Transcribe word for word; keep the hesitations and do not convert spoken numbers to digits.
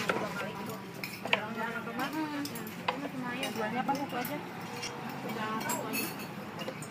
dua kali gitu. Jangan apa-apa. Jualnya apa satu aja? Jangan satu aja.